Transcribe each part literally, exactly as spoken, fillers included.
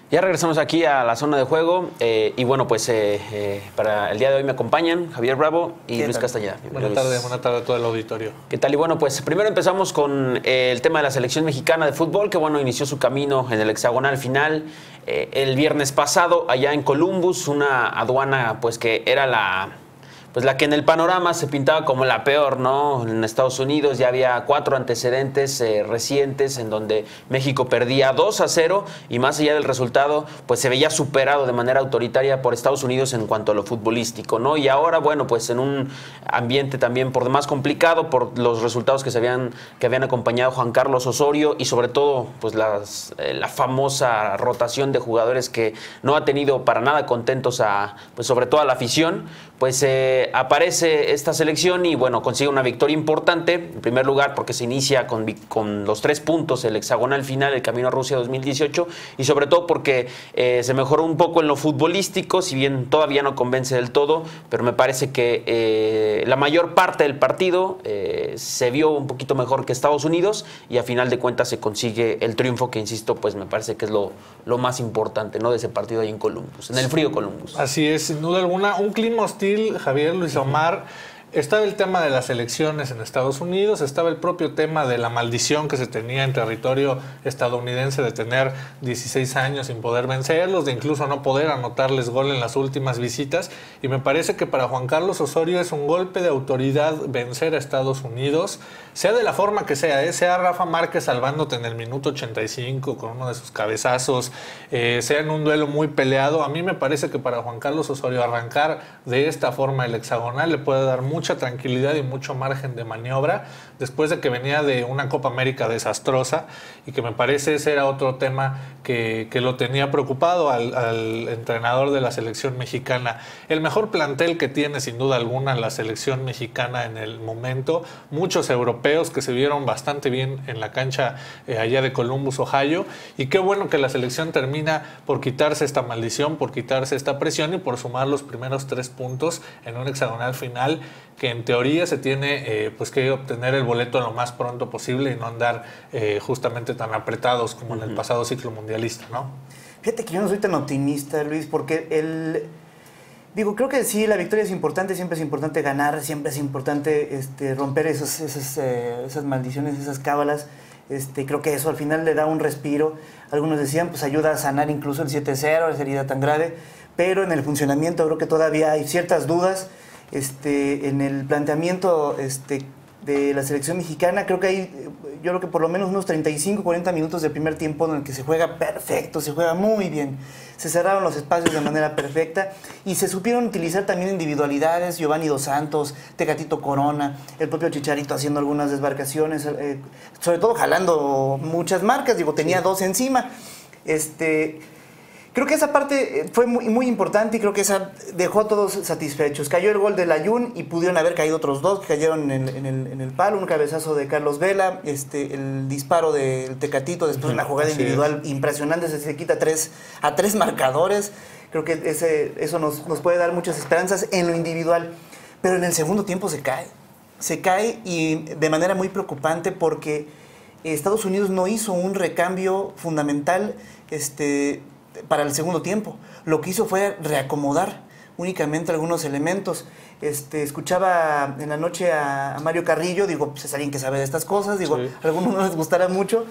Ya regresamos aquí a la zona de juego eh, y bueno, pues eh, eh, para el día de hoy me acompañan Javier Bravo y Luis Castañeda. Buenas tardes, buenas tardes a todo el auditorio. ¿Qué tal? Y bueno, pues primero empezamos con eh, el tema de la selección mexicana de fútbol, que bueno, inició su camino en el hexagonal final eh, el viernes pasado allá en Columbus, una aduana pues que era la... Pues la que en el panorama se pintaba como la peor, ¿no? En Estados Unidos ya había cuatro antecedentes eh, recientes en donde México perdía dos a cero y más allá del resultado, pues se veía superado de manera autoritaria por Estados Unidos en cuanto a lo futbolístico, ¿no? Y ahora, bueno, pues en un ambiente también por demás complicado por los resultados que se habían que habían acompañado a Juan Carlos Osorio y sobre todo, pues las, eh, la famosa rotación de jugadores que no ha tenido para nada contentos a, pues sobre todo a la afición, pues eh, aparece esta selección y bueno, consigue una victoria importante, en primer lugar porque se inicia con, con los tres puntos, el hexagonal final, el camino a Rusia dos mil dieciocho, y sobre todo porque eh, se mejoró un poco en lo futbolístico, si bien todavía no convence del todo, pero me parece que eh, la mayor parte del partido eh, se vio un poquito mejor que Estados Unidos y a final de cuentas se consigue el triunfo que, insisto, pues me parece que es lo, lo más importante, ¿no?, de ese partido ahí en Columbus, en el frío Columbus. Así es, sin duda alguna, un clima hostil. Javier, Luis Omar, estaba el tema de las elecciones en Estados Unidos, estaba el propio tema de la maldición que se tenía en territorio estadounidense de tener dieciséis años sin poder vencerlos, de incluso no poder anotarles gol en las últimas visitas, y me parece que para Juan Carlos Osorio es un golpe de autoridad vencer a Estados Unidos, sea de la forma que sea, ¿eh? sea Rafa Márquez salvándote en el minuto ochenta y cinco con uno de sus cabezazos, eh, sea en un duelo muy peleado. A mí me parece que para Juan Carlos Osorio arrancar de esta forma el hexagonal le puede dar mucha tranquilidad y mucho margen de maniobra después de que venía de una Copa América desastrosa y que me parece ese era otro tema que, que lo tenía preocupado al, al entrenador de la selección mexicana. El mejor plantel que tiene sin duda alguna la selección mexicana en el momento, muchos europeos que se vieron bastante bien en la cancha eh, allá de Columbus, Ohio, y qué bueno que la selección termina por quitarse esta maldición, por quitarse esta presión y por sumar los primeros tres puntos en un hexagonal final que en teoría se tiene eh, pues que obtener el boleto lo más pronto posible y no andar eh, justamente tan apretados como uh-huh. en el pasado ciclo mundialista, ¿no? Fíjate que yo no soy tan optimista, Luis, porque el... Digo, creo que sí, la victoria es importante, siempre es importante ganar, siempre es importante este, romper esos, esos, eh, esas maldiciones, esas cábalas. Este, creo que eso al final le da un respiro. Algunos decían, pues ayuda a sanar incluso el siete cero, esa herida tan grave, pero en el funcionamiento creo que todavía hay ciertas dudas. Este, en el planteamiento este, de la selección mexicana, creo que hay, yo creo que por lo menos unos treinta y cinco, cuarenta minutos de primer tiempo en el que se juega perfecto, se juega muy bien. Se cerraron los espacios de manera perfecta y se supieron utilizar también individualidades, Giovanni Dos Santos, Tecatito Corona, el propio Chicharito haciendo algunas desmarcaciones, eh, sobre todo jalando muchas marcas, digo, tenía sí. dos encima. Este... Creo que esa parte fue muy, muy importante y creo que esa dejó a todos satisfechos. Cayó el gol del Layún y pudieron haber caído otros dos que cayeron en, en, el, en el palo. Un cabezazo de Carlos Vela, este, el disparo del Tecatito después de una jugada Así individual es. impresionante. Se, se quita tres, a tres marcadores. Creo que ese, eso nos, nos puede dar muchas esperanzas en lo individual. Pero en el segundo tiempo se cae. Se cae y de manera muy preocupante porque Estados Unidos no hizo un recambio fundamental este, para el segundo tiempo. Lo que hizo fue reacomodar únicamente algunos elementos. Este, escuchaba en la noche a, a Mario Carrillo, digo, pues es alguien que sabe de estas cosas, digo, sí. a algunos no les gustará mucho,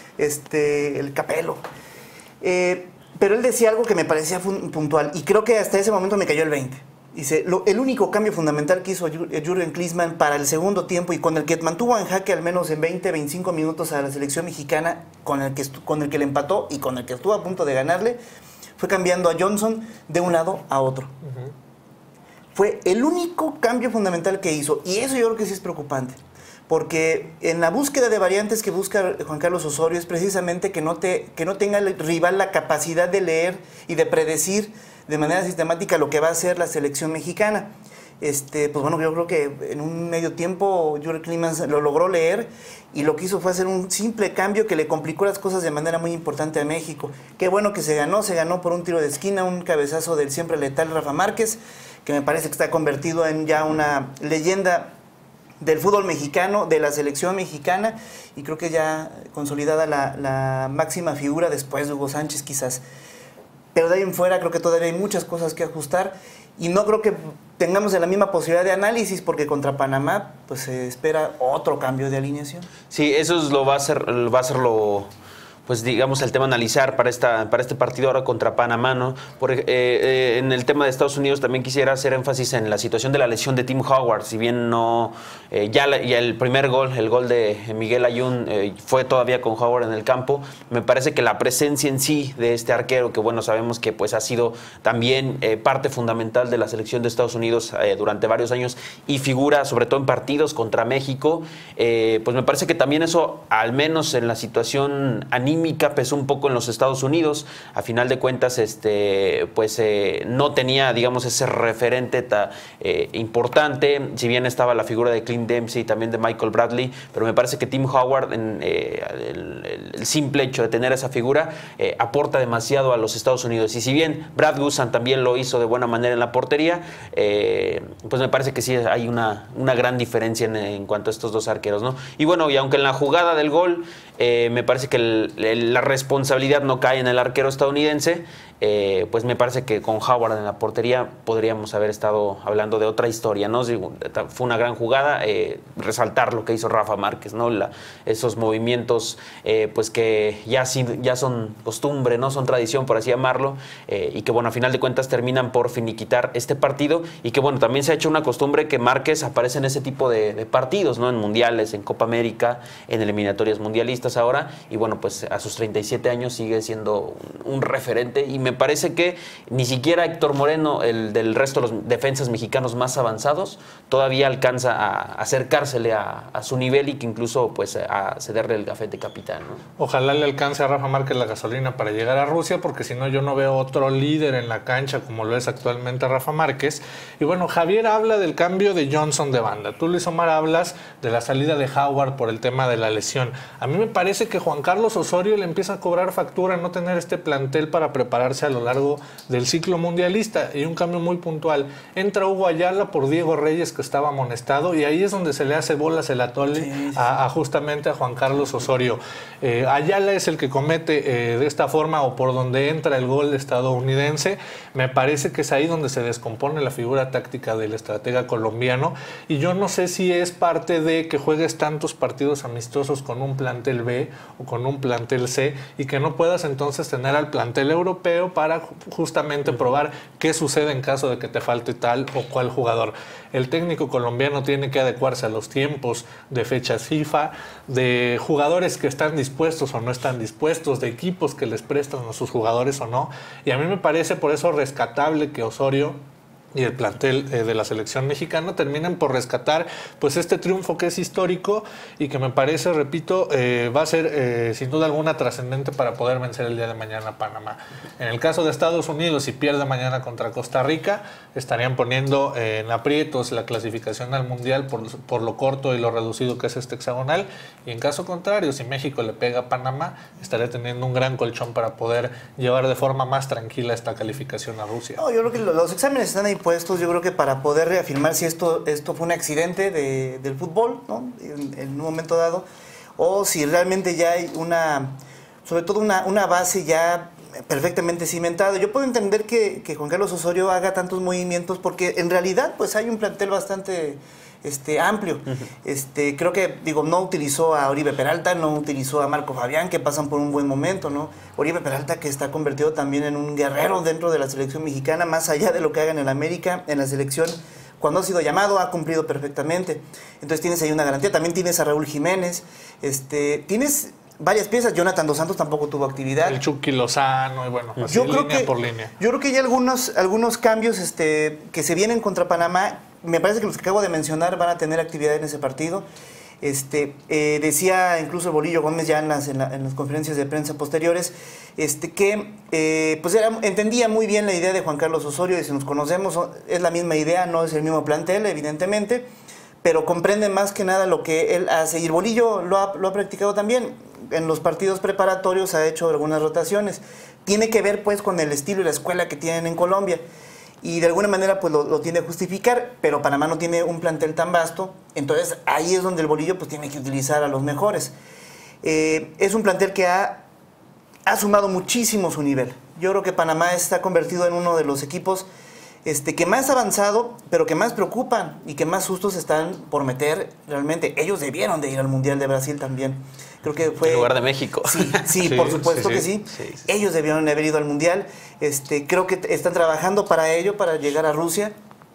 este, el Capelo. Eh, pero él decía algo que me parecía puntual y creo que hasta ese momento me cayó el veinte. Dice, lo, el único cambio fundamental que hizo Jürgen Klinsmann para el segundo tiempo y con el que mantuvo en jaque al menos en veinte, veinticinco minutos a la selección mexicana, con el, que con el que le empató y con el que estuvo a punto de ganarle, fue cambiando a Johnson de un lado a otro. Uh-huh. Fue el único cambio fundamental que hizo. Y eso yo creo que sí es preocupante. Porque en la búsqueda de variantes que busca Juan Carlos Osorio es precisamente que no, te, que no tenga el rival la capacidad de leer y de predecir de manera sistemática lo que va a hacer la selección mexicana. Este, pues bueno, yo creo que en un medio tiempo Jürgen Klinsmann lo logró leer y lo que hizo fue hacer un simple cambio que le complicó las cosas de manera muy importante a México. Qué bueno que se ganó, se ganó por un tiro de esquina, un cabezazo del siempre letal Rafa Márquez, que me parece que está convertido en ya una leyenda del fútbol mexicano, de la selección mexicana, y creo que ya consolidada la, la máxima figura después de Hugo Sánchez quizás. pero de ahí en fuera creo que todavía hay muchas cosas que ajustar y no creo que tengamos la misma posibilidad de análisis porque contra Panamá pues se espera otro cambio de alineación. Sí, eso es lo va a ser, va a ser lo... pues digamos el tema a analizar para esta para este partido ahora contra Panamá, ¿no? Porque eh, eh, en el tema de Estados Unidos también quisiera hacer énfasis en la situación de la lesión de Tim Howard, si bien no eh, ya, la, ya el primer gol, el gol de Miguel Ayun eh, fue todavía con Howard en el campo, me parece que la presencia en sí de este arquero, que bueno, sabemos que pues ha sido también eh, parte fundamental de la selección de Estados Unidos eh, durante varios años y figura sobre todo en partidos contra México, eh, pues me parece que también eso, al menos en la situación anímica, pesó un poco en los Estados Unidos. A final de cuentas, este, pues eh, no tenía, digamos, ese referente ta, eh, importante, si bien estaba la figura de Clint Dempsey y también de Michael Bradley, pero me parece que Tim Howard, en, eh, el, el simple hecho de tener esa figura, eh, aporta demasiado a los Estados Unidos. Y si bien Brad Guzan también lo hizo de buena manera en la portería, eh, pues me parece que sí hay una, una gran diferencia en, en cuanto a estos dos arqueros, ¿no? Y bueno, y aunque en la jugada del gol, eh, me parece que el, el, la responsabilidad no cae en el arquero estadounidense, eh, pues me parece que con Howard en la portería podríamos haber estado hablando de otra historia, ¿no? Fue una gran jugada, eh, resaltar lo que hizo Rafa Márquez, ¿no? La, esos movimientos eh, pues que ya, ya son costumbre, ¿no? Son tradición, por así llamarlo, eh, y que bueno, a final de cuentas terminan por finiquitar este partido, y que bueno, también se ha hecho una costumbre que Márquez aparece en ese tipo de, de partidos, ¿no? En mundiales, en Copa América, en eliminatorias mundialistas ahora, y bueno, pues a sus treinta y siete años sigue siendo un, un referente, y me parece que ni siquiera Héctor Moreno, el del resto de los defensas mexicanos más avanzados, todavía alcanza a acercársele a, a su nivel, y que incluso pues a cederle el gafete capitán, ¿no? Ojalá le alcance a Rafa Márquez la gasolina para llegar a Rusia, porque si no yo no veo otro líder en la cancha como lo es actualmente Rafa Márquez. Y bueno, Javier habla del cambio de Johnson de banda. Tú, Luis Omar, hablas de la salida de Howard por el tema de la lesión. A mí me parece que Juan Carlos Osorio le empieza a cobrar factura no tener este plantel para prepararse a lo largo del ciclo mundialista, y un cambio muy puntual. Entra Hugo Ayala por Diego Reyes, que estaba amonestado, y ahí es donde se le hace bolas el atole sí, sí. A, a justamente a Juan Carlos Osorio. Eh, Ayala es el que comete eh, de esta forma, o por donde entra el gol estadounidense. Me parece que es ahí donde se descompone la figura táctica del estratega colombiano, y yo no sé si es parte de que juegues tantos partidos amistosos con un plantel B o con un plantel C, y que no puedas entonces tener al plantel europeo para justamente probar qué sucede en caso de que te falte tal o cual jugador. El técnico colombiano tiene que adecuarse a los tiempos de fechas FIFA, de jugadores que están dispuestos o no están dispuestos, de equipos que les prestan a sus jugadores o no, y a mí me parece por eso rescatable que Osorio y el plantel eh, de la selección mexicana terminan por rescatar pues este triunfo que es histórico, y que me parece, repito, eh, va a ser eh, sin duda alguna trascendente para poder vencer el día de mañana a Panamá. En el caso de Estados Unidos, si pierde mañana contra Costa Rica, estarían poniendo eh, en aprietos la clasificación al Mundial por, por lo corto y lo reducido que es este hexagonal, y en caso contrario, si México le pega a Panamá, estaría teniendo un gran colchón para poder llevar de forma más tranquila esta calificación a Rusia. No, yo creo que los exámenes están ahí puestos, yo creo que para poder reafirmar si esto, esto fue un accidente de, del fútbol, ¿no? en, en un momento dado, o si realmente ya hay una, sobre todo una, una base ya perfectamente cimentada. Yo puedo entender que, que Juan Carlos Osorio haga tantos movimientos porque en realidad pues hay un plantel bastante este, amplio. Uh-huh. este, creo que, digo, no utilizó a Oribe Peralta, no utilizó a Marco Fabián, que pasan por un buen momento, ¿no? Oribe Peralta, que está convertido también en un guerrero dentro de la selección mexicana, más allá de lo que hagan en América, en la selección, cuando ha sido llamado, ha cumplido perfectamente. Entonces tienes ahí una garantía. También tienes a Raúl Jiménez, este, tienes varias piezas. Jonathan Dos Santos tampoco tuvo actividad. El Chucky Lozano, y bueno, así yo creo línea que, por línea. Yo creo que hay algunos, algunos cambios este, que se vienen contra Panamá. Me parece que los que acabo de mencionar van a tener actividad en ese partido. Este, eh, decía incluso el Bolillo Gómez ya en las, en, la, en las conferencias de prensa posteriores este, que eh, pues era, entendía muy bien la idea de Juan Carlos Osorio, y si nos conocemos es la misma idea, no es el mismo plantel evidentemente, pero comprende más que nada lo que él hace, y el Bolillo lo ha, lo ha practicado también. En los partidos preparatorios ha hecho algunas rotaciones. Tiene que ver pues con el estilo y la escuela que tienen en Colombia, y de alguna manera pues lo, lo tiene que justificar, pero Panamá no tiene un plantel tan vasto, entonces ahí es donde el Bolillo pues tiene que utilizar a los mejores. Eh, es un plantel que ha, ha sumado muchísimo su nivel, Yo creo que Panamá está convertido en uno de los equipos este, que más avanzado, pero que más preocupan y que más sustos están por meter realmente. Ellos debieron de ir al Mundial de Brasil también. Creo que fue... En lugar de México. Sí, sí, Sí, por supuesto sí, que sí. sí. Sí, sí. Ellos debieron de haber ido al Mundial. Este, creo que están trabajando para ello, para llegar a Rusia.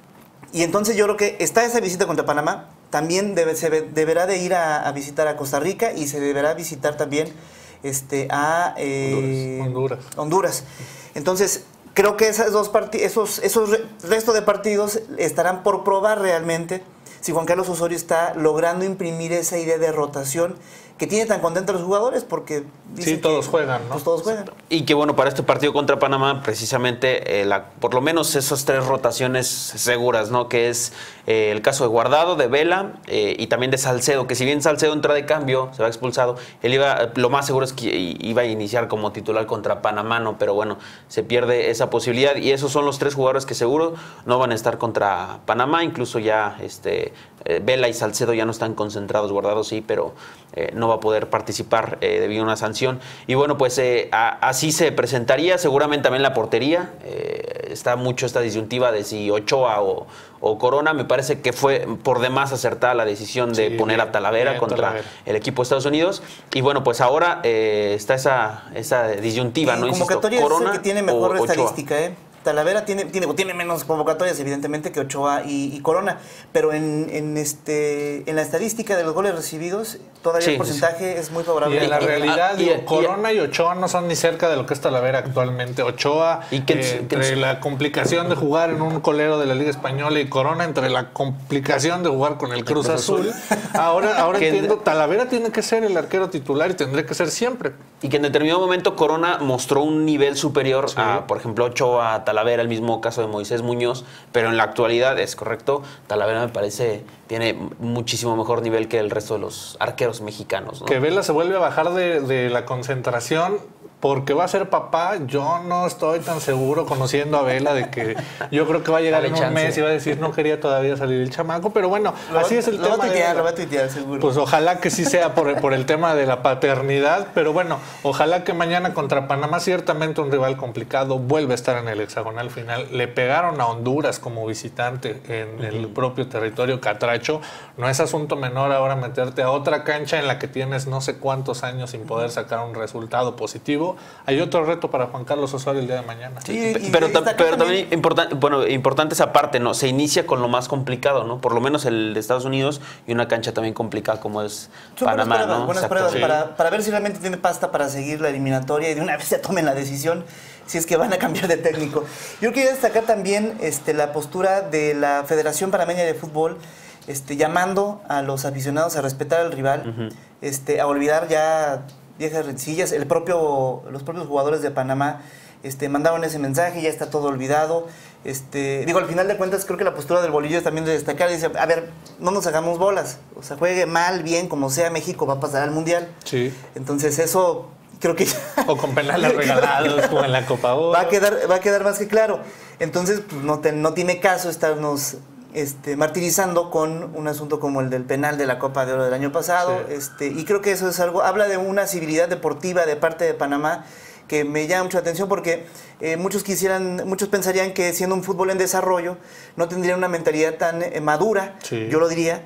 Y entonces yo creo que está esa visita contra Panamá. También debe, se ve- deberá de ir a, a visitar a Costa Rica y se deberá visitar también este, a eh, Honduras. Honduras. Entonces, creo que esas dos parti- esos, esos re- resto de partidos estarán por probar realmente si Juan Carlos Osorio está logrando imprimir esa idea de rotación que tiene tan contentos a los jugadores porque dicen Sí, todos que, juegan, ¿no? Pues todos juegan. Y que bueno, para este partido contra Panamá, precisamente, eh, la, por lo menos esas tres rotaciones seguras, ¿no? Que es eh, el caso de Guardado, de Vela eh, y también de Salcedo, que si bien Salcedo entra de cambio, se va expulsado, él iba, lo más seguro es que iba a iniciar como titular contra Panamá, ¿no? Pero bueno, se pierde esa posibilidad y esos son los tres jugadores que seguro no van a estar contra Panamá, incluso ya este, eh, Vela y Salcedo ya no están concentrados, Guardado sí, pero eh, no va a poder participar eh, debido a una sanción. Y bueno, pues eh, a, así se presentaría, seguramente también la portería. Eh, está mucho esta disyuntiva de si Ochoa o, o Corona. Me parece que fue por demás acertada la decisión de Sí, poner bien, a Talavera bien, contra Talavera. el equipo de Estados Unidos. Y bueno, pues ahora eh, está esa, esa disyuntiva, En ¿no? Insisto, convocatoria es el Corona que tiene o mejor Ochoa. estadística, ¿eh? Talavera tiene, tiene, tiene menos convocatorias, evidentemente, que Ochoa y, y Corona, pero en, en, este, en la estadística de los goles recibidos, todavía Sí, el porcentaje es muy favorable. Y en la Y- realidad, y- digo, y- Corona y Ochoa no son ni cerca de lo que es Talavera actualmente. Ochoa, Y que- eh, que- entre la complicación de jugar en un colero de la Liga Española y Corona, entre la complicación de jugar con el Cruz, Cruz Azul. Ahora, ahora Que- entiendo, Talavera tiene que ser el arquero titular y tendré que ser siempre. Y que en determinado momento Corona mostró un nivel superior Sí. a, por ejemplo, Ochoa, Talavera, el mismo caso de Moisés Muñoz, pero en la actualidad, es correcto, Talavera me parece tiene muchísimo mejor nivel que el resto de los arqueros mexicanos, ¿no? Que Vela se vuelve a bajar de, de la concentración porque va a ser papá. Yo no estoy tan seguro, conociendo a Vela, de que yo creo que va a llegar Dale en un chance. mes y va a decir no quería todavía salir el chamaco, pero bueno, Lo así va- es el lo tema va a de tuitear, Vela. lo va a tuitear, seguro. Pues ojalá que sí sea por, por el tema de la paternidad, pero bueno, ojalá que mañana contra Panamá, ciertamente un rival complicado, vuelva a estar en el hexagonal final. Le pegaron a Honduras como visitante en el propio territorio catracho. No es asunto menor ahora meterte a otra cancha en la que tienes no sé cuántos años sin poder sacar un resultado positivo. Hay otro reto para Juan Carlos Osorio el día de mañana. Sí, y- pero y tam- destacar pero también- también importante, bueno, importante esa parte, ¿no? Se inicia con lo más complicado, ¿no? Por lo menos el de Estados Unidos y una cancha también complicada como es Son Panamá, buenas pruebas, ¿no? buenas Exacto. pruebas Sí. para, para ver si realmente tiene pasta para seguir la eliminatoria y de una vez se tomen la decisión si es que van a cambiar de técnico. Yo quería destacar también este, la postura de la Federación Panameña de Fútbol, este, llamando a los aficionados a respetar al rival, este, a olvidar ya viejas rencillas. El propio, los propios jugadores de Panamá este, mandaron ese mensaje, ya está todo olvidado. Este, digo, al final de cuentas, creo que la postura del Bolillo es también de destacar. Dice, a ver, no nos hagamos bolas. O sea, juegue mal, bien, como sea, México va a pasar al Mundial. Sí. Entonces eso creo que O con penales regalados como en la Copa Oro. va a quedar, va a quedar más que claro. Entonces, pues, no, te- no tiene caso estarnos este, martirizando con un asunto como el del penal de la Copa de Oro del año pasado. Sí. Este, y creo que eso es algo, habla de una civilidad deportiva de parte de Panamá que me llama mucho la atención porque eh, muchos quisieran, muchos pensarían que siendo un fútbol en desarrollo no tendrían una mentalidad tan eh, madura, Sí. yo lo diría.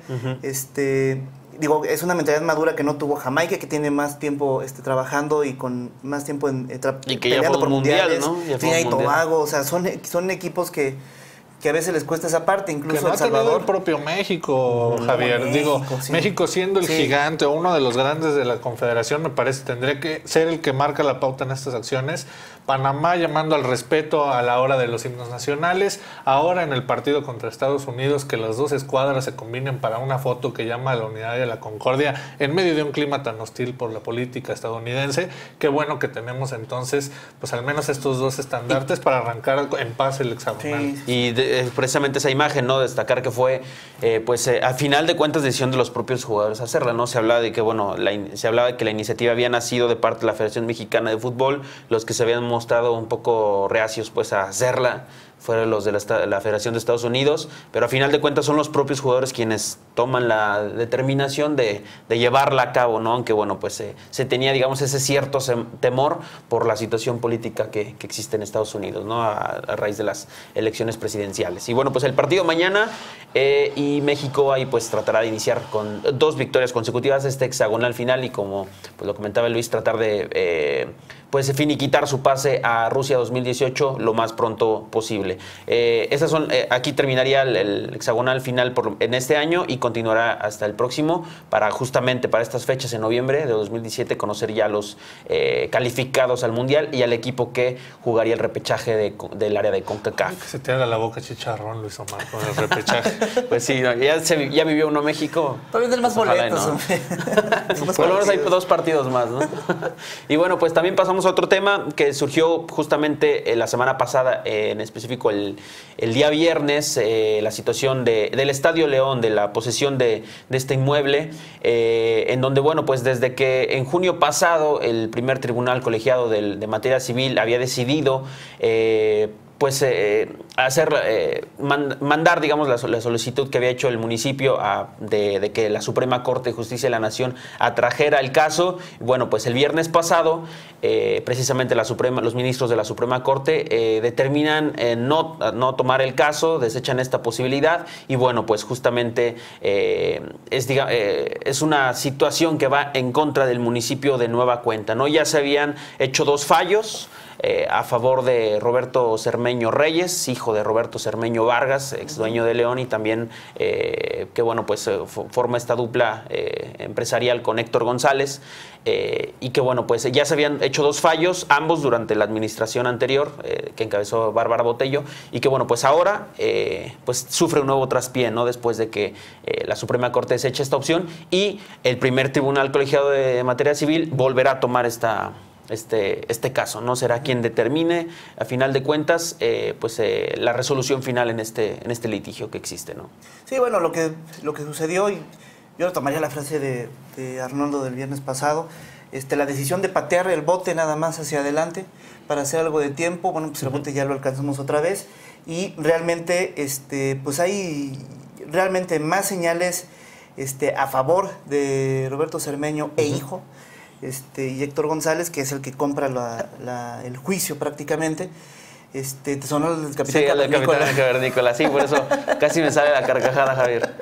este, digo, es una mentalidad madura que no tuvo Jamaica, que tiene más tiempo este, trabajando y con más tiempo en, eh, tra- Y que ya peleando fue un mundial, mundiales. ¿no? Ya fue Trinidad un y mundial. Tobago, o sea, son, son equipos que, que a veces les cuesta esa parte, Que incluso no El ha tenido Salvador. el propio México, Javier. México, Digo, sí. México siendo el Sí. gigante o uno de los grandes de la Confederación, me parece, tendría que ser el que marca la pauta en estas acciones. Panamá llamando al respeto a la hora de los himnos nacionales. Ahora en el partido contra Estados Unidos, que las dos escuadras se combinen para una foto que llama a la unidad y a la concordia en medio de un clima tan hostil por la política estadounidense. Qué bueno que tenemos entonces, pues al menos estos dos estandartes para arrancar en paz el hexagonal. Sí. Y de- eh, precisamente esa imagen, ¿no? Destacar que fue, eh, pues, eh, al final de cuentas, decisión de los propios jugadores hacerla, ¿no? Se hablaba de que, bueno, la in- se hablaba de que la iniciativa había nacido de parte de la Federación Mexicana de Fútbol, los que se habían mostrado un poco reacios, pues, a hacerla fueron los de la, la Federación de Estados Unidos, pero a final de cuentas son los propios jugadores quienes toman la determinación de, de llevarla a cabo, ¿no? Aunque bueno, pues eh, se tenía, digamos, ese cierto temor por la situación política que, que existe en Estados Unidos, ¿no? A, a raíz de las elecciones presidenciales. Y bueno, pues el partido mañana eh, y México ahí pues tratará de iniciar con dos victorias consecutivas, este hexagonal final y como pues lo comentaba Luis, tratar de eh, pues finiquitar su pase a Rusia dos mil dieciocho lo más pronto posible. Eh, esas son, eh, aquí terminaría el, el hexagonal final por, en este año y continuará hasta el próximo para justamente para estas fechas en noviembre de dos mil diecisiete conocer ya los eh, calificados al Mundial y al equipo que jugaría el repechaje de, del área de CONCACAF. Que se te haga la boca chicharrón, Luis Omar, con el repechaje. Pues sí, ya, se, ya vivió uno México. Todavía es el más boletos. ¿No? Por lo menos hay dos partidos más, ¿no? Y bueno, pues también pasamos a otro tema que surgió justamente eh, la semana pasada, eh, en específico el, el día viernes, eh, la situación de, del Estadio León, de la posesión de, de este inmueble, eh, en donde, bueno, pues desde que en junio pasado el primer tribunal colegiado del, de materia civil había decidido eh, pues eh, hacer eh, man, mandar, digamos, la, la solicitud que había hecho el municipio a, de, de que la Suprema Corte de Justicia de la Nación atrajera el caso. Bueno, pues el viernes pasado, eh, precisamente la Suprema, los ministros de la Suprema Corte eh, determinan eh, no, no tomar el caso, desechan esta posibilidad y bueno, pues justamente eh, es, diga, eh, es una situación que va en contra del municipio de nueva cuenta, ¿no? Ya se habían hecho dos fallos Eh, a favor de Roberto Cermeño Reyes, hijo de Roberto Cermeño Vargas, ex dueño de León, y también eh, que bueno, pues eh, forma esta dupla eh, empresarial con Héctor González, eh, y que bueno, pues ya se habían hecho dos fallos, ambos durante la administración anterior, eh, que encabezó Bárbara Botello, y que bueno, pues ahora eh, pues sufre un nuevo traspié, ¿no? Después de que eh, la Suprema Corte deseche esta opción y el primer tribunal colegiado de materia civil volverá a tomar esta Este, este caso, ¿no? Será quien determine, a final de cuentas, eh, pues eh, la resolución final en este, en este litigio que existe, ¿no? Sí, bueno, lo que, lo que sucedió, y yo tomaría la frase de, de Arnoldo del viernes pasado, este, la decisión de patear el bote nada más hacia adelante para hacer algo de tiempo, bueno, pues el bote ya lo alcanzamos otra vez, y realmente, este, pues hay realmente más señales este, a favor de Roberto Cermeño e uh-huh. hijo, Este, y Héctor González, que es el que compra la, la, el juicio prácticamente. Este, ¿te sonó el capitán Sí, el capitán Cavernícola, sí, por eso casi me sale la carcajada, Javier.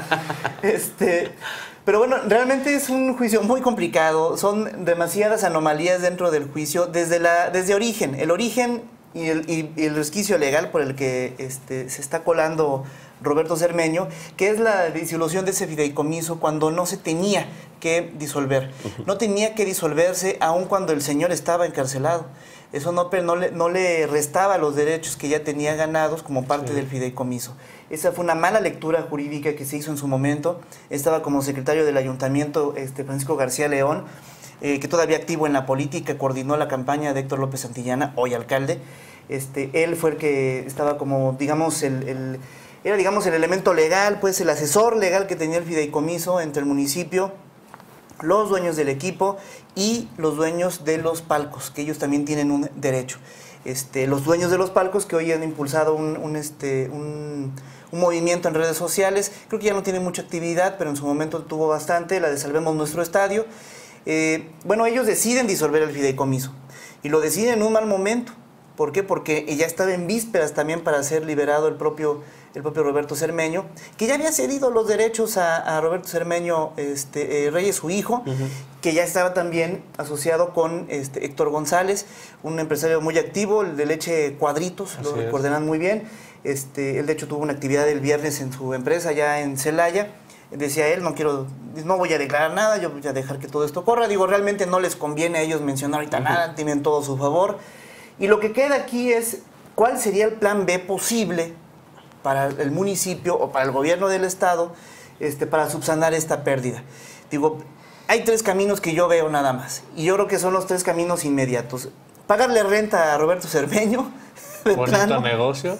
Este, pero bueno, realmente es un juicio muy complicado, son demasiadas anomalías dentro del juicio, desde, la, desde origen, el origen y el, y, y el resquicio legal por el que este, se está colando Roberto Cermeño, que es la disolución de ese fideicomiso cuando no se tenía que disolver. No tenía que disolverse aun cuando el señor estaba encarcelado. Eso no, no, le, no le restaba los derechos que ya tenía ganados como parte sí. del fideicomiso. Esa fue una mala lectura jurídica que se hizo en su momento. Estaba como secretario del ayuntamiento este, Francisco García León, eh, que todavía activo en la política, coordinó la campaña de Héctor López Santillana, hoy alcalde. Este, él fue el que estaba como, digamos, el... el era, digamos, el elemento legal, pues el asesor legal que tenía el fideicomiso entre el municipio, los dueños del equipo y los dueños de los palcos, que ellos también tienen un derecho. Este, los dueños de los palcos que hoy han impulsado un, un, este, un, un movimiento en redes sociales, creo que ya no tiene mucha actividad, pero en su momento tuvo bastante, la de Salvemos Nuestro Estadio. Eh, bueno, ellos deciden disolver el fideicomiso y lo deciden en un mal momento. ¿Por qué? Porque ya estaba en vísperas también para ser liberado el propio, el propio Roberto Cermeño, que ya había cedido los derechos a, a Roberto Cermeño este, eh, Reyes, su hijo, uh-huh. que ya estaba también asociado con este, Héctor González, un empresario muy activo, el de leche Cuadritos, Así lo es. recordarán muy bien. Este, él de hecho tuvo una actividad el viernes en su empresa ya en Celaya. Decía él, no quiero, no voy a declarar nada, yo voy a dejar que todo esto corra. Digo, realmente no les conviene a ellos mencionar ahorita uh-huh. nada, tienen todo a su favor. Y lo que queda aquí es cuál sería el plan B posible para el municipio o para el gobierno del estado este, para subsanar esta pérdida. Digo, hay tres caminos que yo veo nada más. Y yo creo que son los tres caminos inmediatos. Pagarle renta a Roberto Cermeño. Bonito plano. negocio.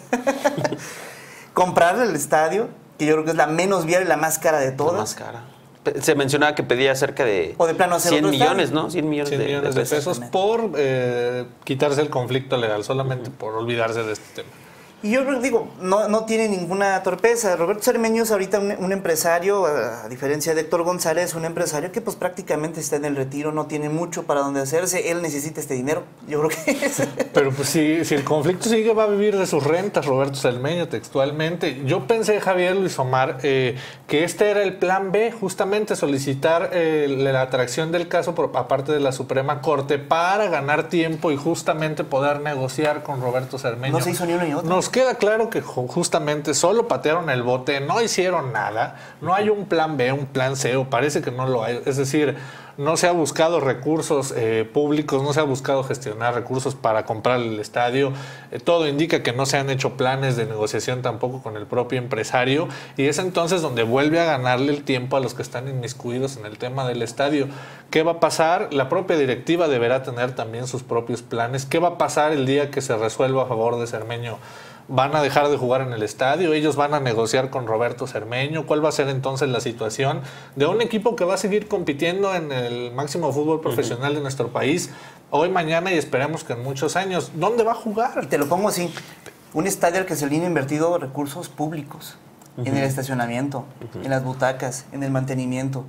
Comprarle el estadio, que yo creo que es la menos viable y la más cara de todas. La más cara. Se mencionaba que pedía cerca de, o de plano hacer cien millones, ¿no? cien millones, cien de, millones de pesos, de pesos por eh, quitarse el conflicto legal, solamente uh-huh. por olvidarse de este tema. Y yo digo, no, no tiene ninguna torpeza. Roberto Cermeño es ahorita un, un empresario, a, a diferencia de Héctor González, un empresario que pues prácticamente está en el retiro, no tiene mucho para dónde hacerse, él necesita este dinero, yo creo que es. Pero pues si, si el conflicto sigue, va a vivir de sus rentas, Roberto Cermeño, textualmente. Yo pensé, Javier Luis Omar, eh, que este era el plan B, justamente solicitar eh, la atracción del caso por aparte de la Suprema Corte para ganar tiempo y justamente poder negociar con Roberto Cermeño. No se hizo ni uno ni otro. Nos queda claro que justamente solo patearon el bote, no hicieron nada, no hay un plan B, un plan C, o parece que no lo hay. Es decir, no se ha buscado recursos eh, públicos, no se ha buscado gestionar recursos para comprar el estadio. Eh, todo indica que no se han hecho planes de negociación tampoco con el propio empresario, y es entonces donde vuelve a ganarle el tiempo a los que están inmiscuidos en el tema del estadio. ¿Qué va a pasar? La propia directiva deberá tener también sus propios planes. ¿Qué va a pasar el día que se resuelva a favor de Cermeño? ¿Van a dejar de jugar en el estadio? ¿Ellos van a negociar con Roberto Cermeño? ¿Cuál va a ser entonces la situación de un equipo que va a seguir compitiendo en el máximo fútbol profesional uh-huh. de nuestro país hoy, mañana y esperemos que en muchos años? ¿Dónde va a jugar? Y te lo pongo así, un estadio al que se le han invertido recursos públicos uh-huh. en el estacionamiento, uh-huh. en las butacas, en el mantenimiento.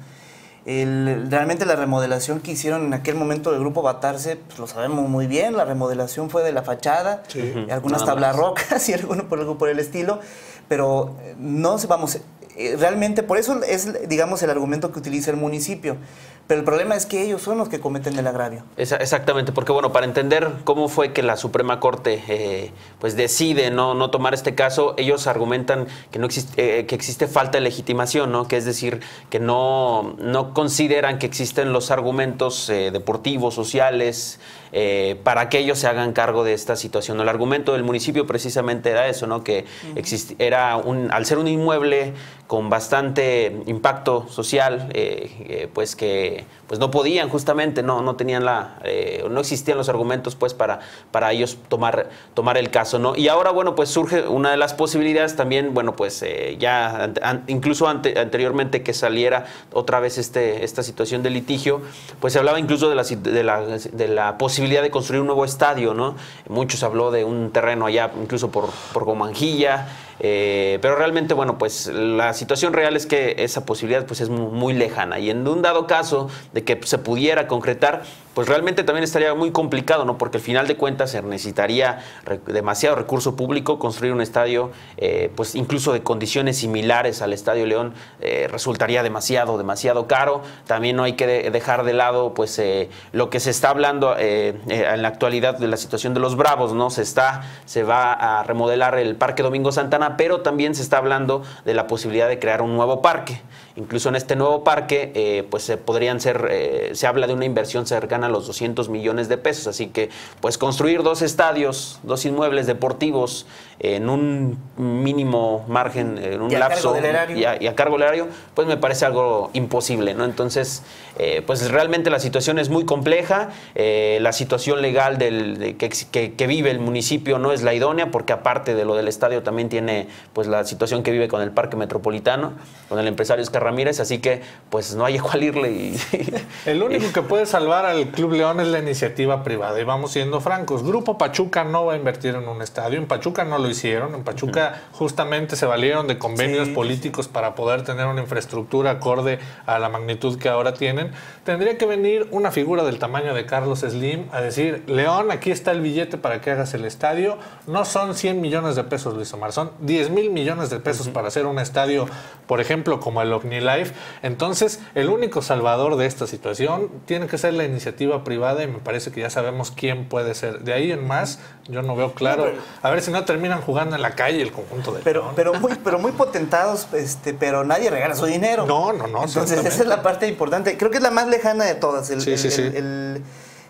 El, realmente la remodelación que hicieron en aquel momento del Grupo Batarse, pues lo sabemos muy bien, la remodelación fue de la fachada, sí, algunas tablas rocas y algo por, algo por el estilo, pero no vamos, realmente por eso es, digamos, el argumento que utiliza el municipio. Pero el problema es que ellos son los que cometen el agravio. Exactamente, porque bueno, para entender cómo fue que la Suprema Corte eh, pues decide no, no tomar este caso, ellos argumentan que no existe, eh, que existe falta de legitimación, ¿no? Que es decir, que no, no consideran que existen los argumentos eh, deportivos, sociales, eh, para que ellos se hagan cargo de esta situación. El argumento del municipio precisamente era eso, ¿no? Que uh-huh. exist, era un, al ser un inmueble con bastante impacto social, eh, eh, pues que pues no podían justamente, no, no tenían la, eh, no existían los argumentos pues para, para ellos tomar, tomar el caso, ¿no? Y ahora, bueno, pues surge una de las posibilidades también, bueno, pues eh, ya an, incluso ante, anteriormente que saliera otra vez este, esta situación de litigio, pues se hablaba incluso de la, de la, de la posibilidad de construir un nuevo estadio, ¿no? Muchos habló de un terreno allá, incluso por, por Comanjilla, Eh, pero realmente, bueno, pues la situación real es que esa posibilidad pues es muy, muy lejana, y en un dado caso de que se pudiera concretar, pues realmente también estaría muy complicado, ¿no? Porque al final de cuentas se necesitaría re demasiado recurso público. Construir un estadio, eh, pues incluso de condiciones similares al Estadio León, eh, resultaría demasiado, demasiado caro. También no hay que de dejar de lado pues eh, lo que se está hablando eh, eh, en la actualidad de la situación de los Bravos, ¿no? Se está, se va a remodelar el Parque Domingo Santana, pero también se está hablando de la posibilidad de crear un nuevo parque. Incluso en este nuevo parque, eh, pues se podrían ser, eh, se habla de una inversión cercana a los doscientos millones de pesos. Así que, pues construir dos estadios, dos inmuebles deportivos en un mínimo margen, en un y lapso y a, y a cargo del erario, pues me parece algo imposible, ¿no? Entonces, eh, pues realmente la situación es muy compleja. Eh, la situación legal del, de, que, que, que vive el municipio no es la idónea, porque aparte de lo del estadio también tiene pues la situación que vive con el Parque Metropolitano, con el empresario Oscar Ramírez, así que pues no hay a cuál irle. Y, el único que puede salvar al Club León es la iniciativa privada, y vamos siendo francos. Grupo Pachuca no va a invertir en un estadio, en Pachuca no lo hicieron, en Pachuca uh-huh. justamente se valieron de convenios sí. políticos para poder tener una infraestructura acorde a la magnitud que ahora tienen. Tendría que venir una figura del tamaño de Carlos Slim a decir: León, aquí está el billete para que hagas el estadio. No son cien millones de pesos, Luis Omar, son diez mil millones de pesos uh-huh. para hacer un estadio, por ejemplo, como el OmniLife. Entonces, el único salvador de esta situación tiene que ser la iniciativa privada, y me parece que ya sabemos quién puede ser. De ahí en más, yo no veo claro. No, pero, a ver si no terminan jugando en la calle el conjunto de pero León. pero muy pero muy potentados, este pero nadie regala su dinero. No, no, no. Entonces esa es la parte importante. Creo que es la más lejana de todas. El, sí, el, sí, sí. El, el,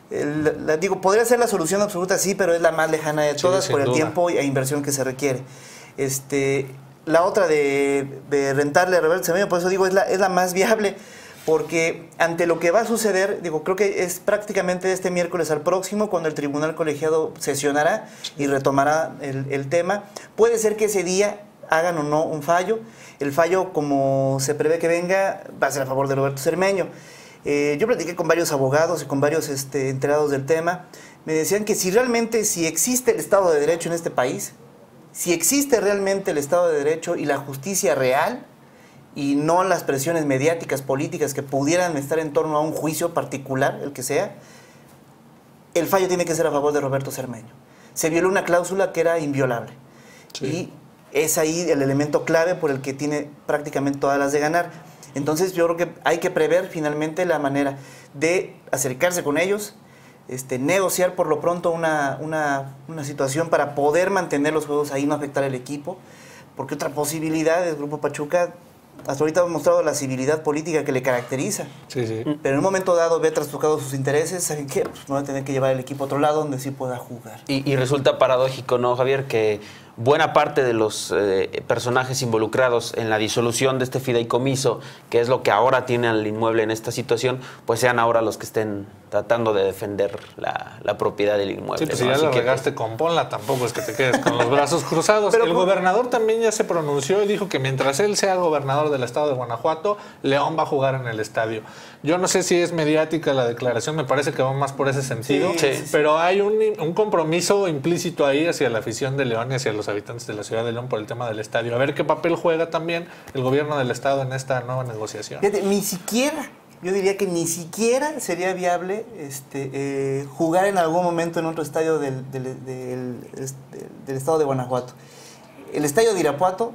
el, la, digo, podría ser la solución absoluta, sí, pero es la más lejana de todas sí, por el duda. tiempo e inversión que se requiere. Este, la otra de, de rentarle a Roberto Cermeño, por eso digo, es la, es la más viable. Porque ante lo que va a suceder, digo, creo que es prácticamente este miércoles al próximo cuando el tribunal colegiado sesionará y retomará el, el tema. Puede ser que ese día hagan o no un fallo. El fallo, como se prevé que venga, va a ser a favor de Roberto Cermeño. Eh, yo platiqué con varios abogados y con varios este, enterados del tema. Me decían que si realmente, si existe el Estado de Derecho en este país, si existe realmente el Estado de Derecho y la justicia real, y no las presiones mediáticas, políticas que pudieran estar en torno a un juicio particular, el que sea, el fallo tiene que ser a favor de Roberto Cermeño. Se violó una cláusula que era inviolable. Sí. Y es ahí el elemento clave por el que tiene prácticamente todas las de ganar. Entonces yo creo que hay que prever finalmente la manera de acercarse con ellos, este, negociar por lo pronto una, una, una situación para poder mantener los juegos ahí, no afectar al equipo, porque otra posibilidad del Grupo Pachuca hasta ahorita ha mostrado la civilidad política que le caracteriza. Sí, sí. Pero en un momento dado ve trastocado sus intereses, ¿saben qué? Pues no va a tener que llevar el equipo a otro lado donde sí pueda jugar. Y, y resulta paradójico, ¿no, Javier? Que buena parte de los eh, personajes involucrados en la disolución de este fideicomiso, que es lo que ahora tiene al inmueble en esta situación, pues sean ahora los que estén tratando de defender la, la propiedad del inmueble. Sí, pues ¿no? si ya Así lo que, regaste con Ponla, tampoco es que te quedes con los brazos cruzados. Pero el por... gobernador también ya se pronunció y dijo que mientras él sea gobernador del estado de Guanajuato, León va a jugar en el estadio. Yo no sé si es mediática la declaración, me parece que va más por ese sentido, sí, sí, pero hay un, un compromiso implícito ahí hacia la afición de León y hacia los habitantes de la ciudad de León por el tema del estadio. A ver qué papel juega también el gobierno del estado en esta nueva negociación. Fíjate, ni siquiera, yo diría que ni siquiera sería viable este, eh, jugar en algún momento en otro estadio del, del, del, del, del estado de Guanajuato. El estadio de Irapuato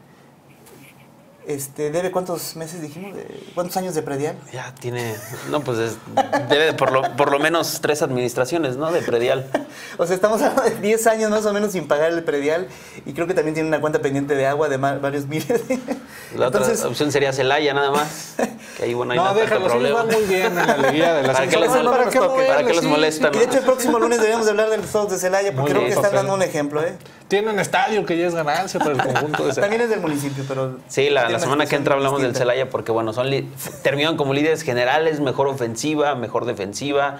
Este, ¿debe cuántos meses dijimos? ¿Cuántos años de predial? Ya tiene, no, pues es, debe por lo, por lo menos tres administraciones, ¿no? De predial. O sea, estamos hablando de diez años más o menos sin pagar el predial y creo que también tiene una cuenta pendiente de agua de varios miles. La Entonces, otra opción sería Celaya nada más. Que ahí, bueno, hay no, déjalo, sí va muy bien en la liguilla de la ¿Para qué les, no, no, ¿para qué, toque, ¿para qué los sí. molestan? Y de hecho el próximo lunes deberíamos hablar de los Toros de Celaya porque Muy creo bien, que están papel. dando un ejemplo, ¿eh? Tiene un estadio que ya es ganancia para el conjunto de Celaya. También es del municipio, pero... Sí, la, la semana que entra hablamos distinta. del Celaya porque, bueno, son terminaron como líderes generales, mejor ofensiva, mejor defensiva.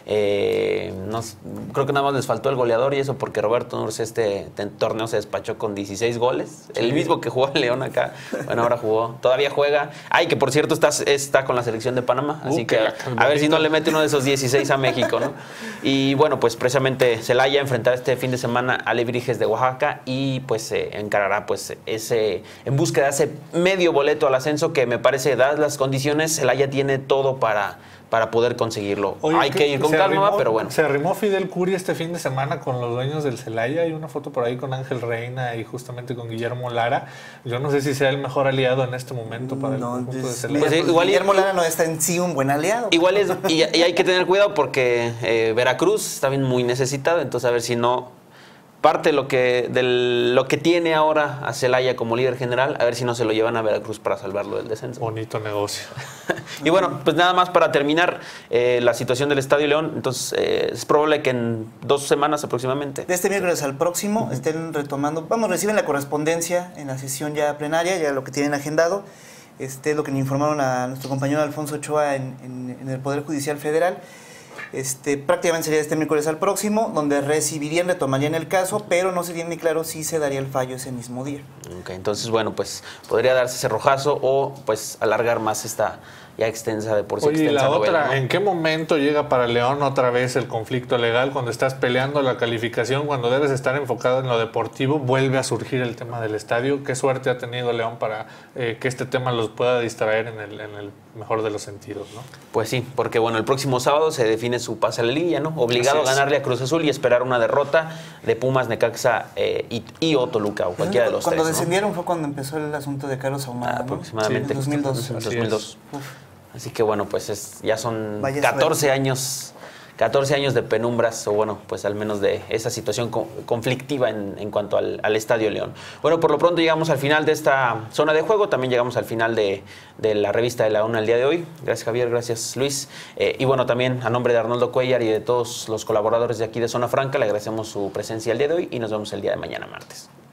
Eh, no, creo que nada más les faltó el goleador y eso porque Roberto Nurs este torneo se despachó con dieciséis goles. El mismo que jugó León acá. Bueno, ahora jugó. Todavía juega. Ay, que por cierto está, está con la selección de Panamá. Así uh, que a, a ver si no le mete uno de esos dieciséis a México, ¿no? Y bueno, pues precisamente Celaya enfrentará este fin de semana a Alebrijes de Oaxaca y pues eh, encarará pues ese en búsqueda de ese medio boleto al ascenso que me parece, dadas las condiciones, Celaya tiene todo para para poder conseguirlo. Oye, hay que ir con calma, arrimó, pero bueno. Se arrimó Fidel Curi este fin de semana con los dueños del Celaya. Hay una foto por ahí con Ángel Reina y justamente con Guillermo Lara. Yo no sé si sea el mejor aliado en este momento para no, el conjunto de Celaya. Pues, pues, igual Guillermo Lara no está en sí un buen aliado. Igual es, y, y hay que tener cuidado porque eh, Veracruz está bien muy necesitado, entonces a ver si no... Parte de lo que, de lo que tiene ahora a Celaya como líder general, a ver si no se lo llevan a Veracruz para salvarlo del descenso. Bonito negocio. Y bueno, pues nada más para terminar eh, la situación del Estadio León. Entonces, eh, es probable que en dos semanas aproximadamente. De este miércoles al próximo uh-huh. estén retomando. Vamos, reciben la correspondencia en la sesión ya plenaria, ya lo que tienen agendado. Este es lo que le informaron a nuestro compañero Alfonso Ochoa en, en, en el Poder Judicial Federal. Este, prácticamente sería este miércoles al próximo, donde recibirían, retomarían el caso, pero no se tiene ni claro si se daría el fallo ese mismo día. Ok, entonces, bueno, pues podría darse ese rojazo o pues alargar más esta ya extensa de por sí Oye, extensa la novela, otra, ¿no? ¿En qué momento llega para León otra vez el conflicto legal? Cuando estás peleando la calificación, cuando debes estar enfocado en lo deportivo, vuelve a surgir el tema del estadio. ¿Qué suerte ha tenido León para eh, que este tema los pueda distraer en el, en el mejor de los sentidos, ¿no? Pues sí, porque bueno, el próximo sábado se define su pase a la liguilla, ¿no? Obligado a ganarle a Cruz Azul y esperar una derrota de Pumas, Necaxa eh, y, y o Toluca, o cualquiera de los cuando tres. Cuando descendieron, ¿no? Fue cuando empezó el asunto de Carlos Ahumada, ah, ¿no? Aproximadamente. Sí, en dos mil dos. En dos mil dos. Así que bueno, pues es, ya son Vaya catorce suerte. años, catorce años de penumbras, o bueno, pues al menos de esa situación co- conflictiva en, en cuanto al, al Estadio León. Bueno, por lo pronto llegamos al final de esta zona de juego, también llegamos al final de, de la revista de la UNA el día de hoy. Gracias Javier, gracias Luis. Eh, y bueno, también a nombre de Arnoldo Cuellar y de todos los colaboradores de aquí de Zona Franca, le agradecemos su presencia el día de hoy y nos vemos el día de mañana martes.